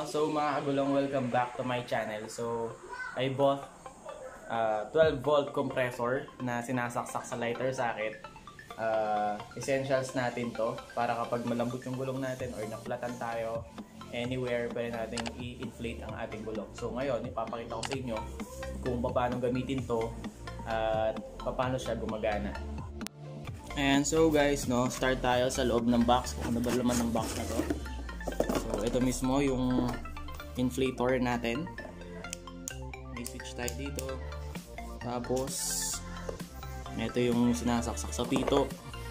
So mga kagulong, welcome back to my channel. So I bought 12 volt compressor na sinasaksak sa lighter socket. Essentials natin to para kapag malambot yung gulong natin or naplatan tayo anywhere, pwede natin i-inflate ang ating gulong. So ngayon ipapakita ko sa inyo kung paano gamitin to at paano siya gumagana. And so guys, start tayo sa loob ng box. Kung ano ba laman ng box na to. So ito mismo yung inflator natin. May switch tayo dito. Tapos ito yung sinasaksak sa pito.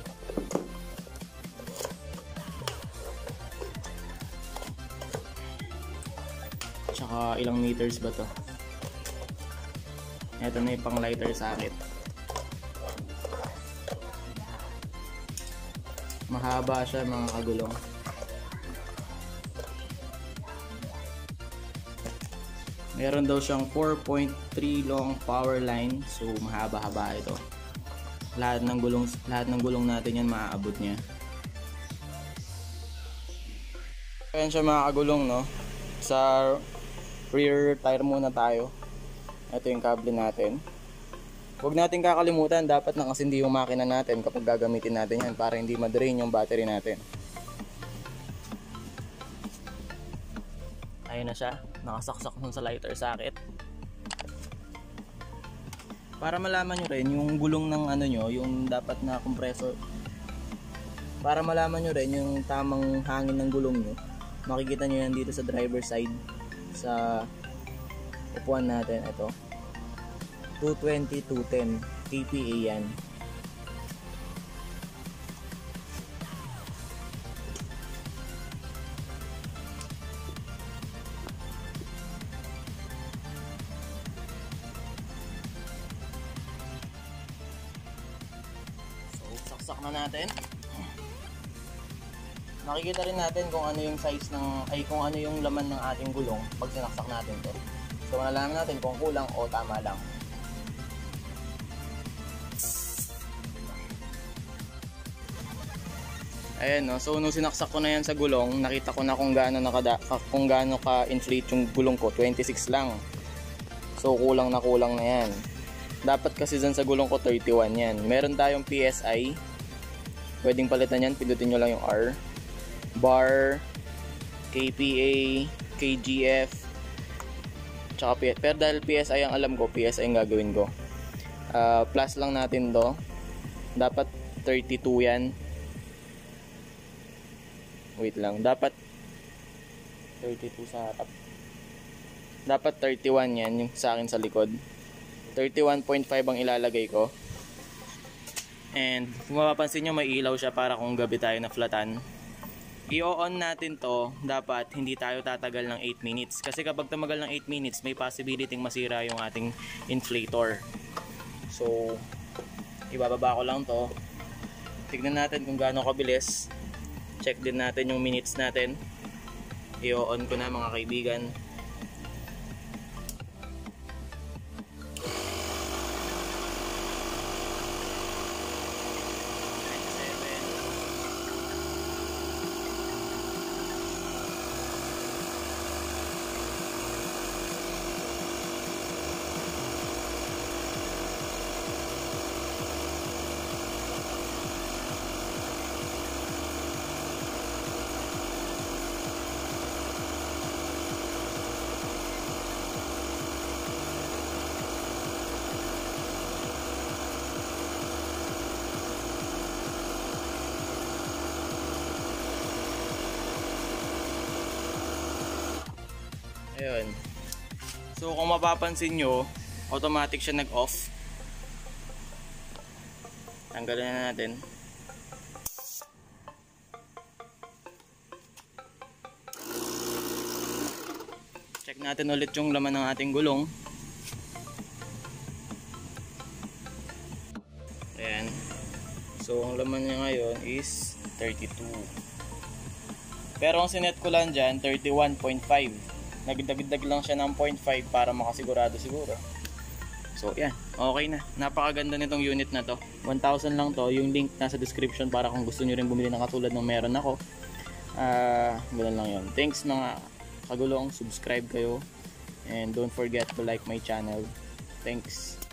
Tsaka ilang meters ba to? Ito na yung pang lighter socket. Mahaba siya mga kagulong. Meron daw siyang 4.3 long power line. So mahaba-haba ito. Lahat ng gulong natin yan maaabot niya. Ayan siya mga kagulong, no? Sa rear tire muna tayo. Ito yung kable natin. Huwag natin kakalimutan, dapat nakasindi yung makina natin kapag gagamitin natin yan para hindi ma-drain yung battery natin. Ayun na siya, nakasaksak nun sa lighter socket. Para malaman nyo rin yung gulong ng yung dapat na compressor. Para malaman nyo rin yung tamang hangin ng gulong nyo. Makikita nyo yan dito sa driver side. Sa upuan natin, ito. 220, 210 kPa yan. So, saksak na natin. Makikita rin natin kung ano yung size kung ano yung laman ng ating gulong pag sinaksak natin to. So, malalaman natin kung kulang o tama lang. Ayan, no? So nung sinaksak ko na yan sa gulong, nakita ko na kung gaano ka-inflate yung gulong ko. 26 lang. So kulang na yan. Dapat kasi dyan sa gulong ko 31 yan. Meron tayong PSI. Pwedeng palitan yan, pindutin nyo lang yung R. Bar, KPA, KGF, tsaka PSI. Pero dahil PSI ang alam ko, PSI ang gagawin ko. Plus lang natin to. Dapat 32 yan. Wait lang, dapat 32 sa harap. Dapat 31 yan yung sa akin sa likod. 31.5 ang ilalagay ko. And kung mapapansin nyo, may ilaw siya para kung gabi tayo na flatan. I-on natin to, dapat hindi tayo tatagal ng 8 minutes. Kasi kapag tumagal ng 8 minutes, may possibility masira yung ating inflator. So, ibababa ko lang to. Tignan natin kung gaano kabilis. Check din natin yung minutes natin. I-on ko na mga kaibigan. Ayun. So kung mapapansin nyo, automatic siya nag-off. Tanggalin na natin. Check natin ulit yung laman ng ating gulong. Ayan. So ang laman niya ngayon is 32. Pero ang sinet ko lang dyan, 31.5. Nagdagdag lang siya ng 0.5 para makasigurado siguro. So yan, okay na. Napakaganda nitong unit na to. 1,000 lang to. Yung link nasa description para kung gusto nyo rin bumili ng katulad ng meron ako. Ganun lang yun. Thanks mga kagulong, subscribe kayo. And don't forget to like my channel. Thanks.